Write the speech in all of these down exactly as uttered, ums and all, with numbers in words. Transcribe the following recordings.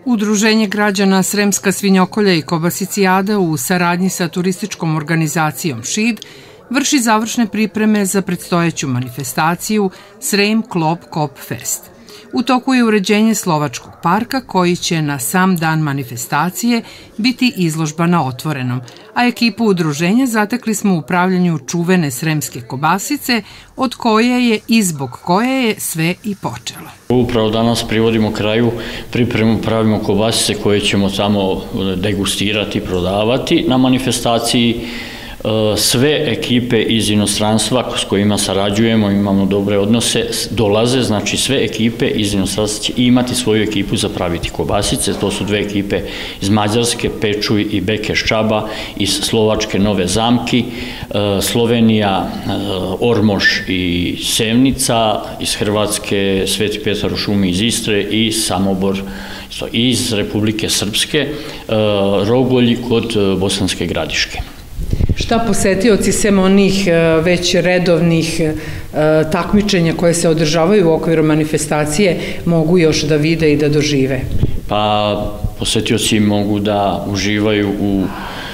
Udruženje građana Sremska svinjokolja i kobasicijada u saradnji sa turističkom organizacijom Šid vrši završne pripreme za predstojeću manifestaciju Srem Klop Kop Fest. U toku je uređenje Slovačkog parka koji će na sam dan manifestacije biti izložba na otvorenom, a ekipu udruženja zatekli smo u upravljanju čuvene sremske kobasice od koje je i zbog koje je sve i počelo. Upravo danas privodimo kraju pripremu, pravimo kobasice koje ćemo tamo degustirati, prodavati na manifestaciji. Sve ekipe iz inostranstva s kojima sarađujemo, imamo dobre odnose, dolaze, znači sve ekipe iz inostranstva će imati svoju ekipu za praviti kobasice. To su dve ekipe iz Mađarske, Pečuj i Bekeš Čaba, iz Slovačke Nove Zamki, Slovenija, Ormoš i Sevnica, iz Hrvatske Sveti Petar u Šumi iz Istre i Samobor iz Republike Srpske, Rogolj kod Bosanske Gradiške. Šta posetioci sem onih već redovnih takmičenja koje se održavaju u okviru manifestacije mogu još da vide i da dožive? Pa posetioci mogu da uživaju u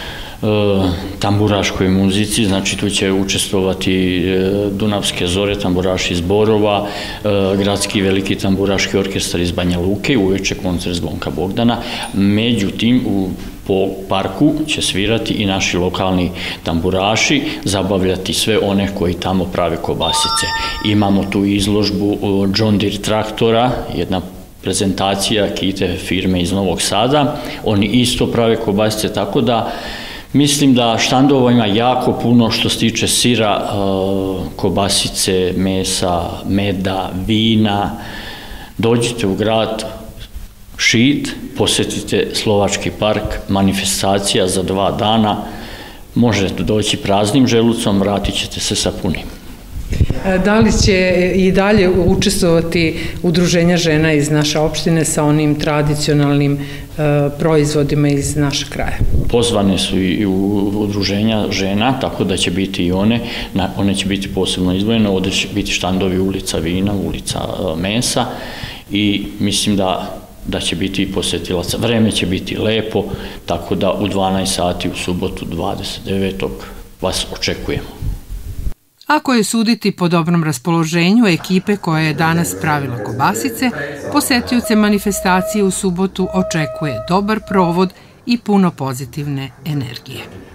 tamburaškoj muzici, znači tu će učestvovati Dunavske zore, tamburaši iz Borova, gradski veliki tamburaški orkestar iz Banja Luke, uveče koncert Zvonka Bogdana. Međutim, u po parku će svirati i naši lokalni tamburaši, zabavljati sve one koji tamo prave kobasice. Imamo tu izložbu John Deere traktora, jedna prezentacija kite firme iz Novog Sada. Oni isto prave kobasice, tako da mislim da štandova ima jako puno što se tiče sira, kobasice, mesa, meda, vina. Dođite u grad Šid, posetite Slovački park, manifestacija za dva dana, možete doći praznim želucom, vratit ćete se sa punim. Da li će i dalje učestvovati udruženja žena iz naše opštine sa onim tradicionalnim proizvodima iz našeg kraja? Pozvane su i udruženja žena, tako da će biti i one, one će biti posebno izdvojene, ovdje će biti štandovi ulica vina, ulica mesa i mislim da da će biti posetilaca. Vreme će biti lepo, tako da u dvanaest sati u subotu dvadeset devetog vas očekujemo. Ako je suditi po dobrom raspoloženju ekipe koja je danas pravila kobasice, posetioce manifestacije u subotu očekuje dobar provod i puno pozitivne energije.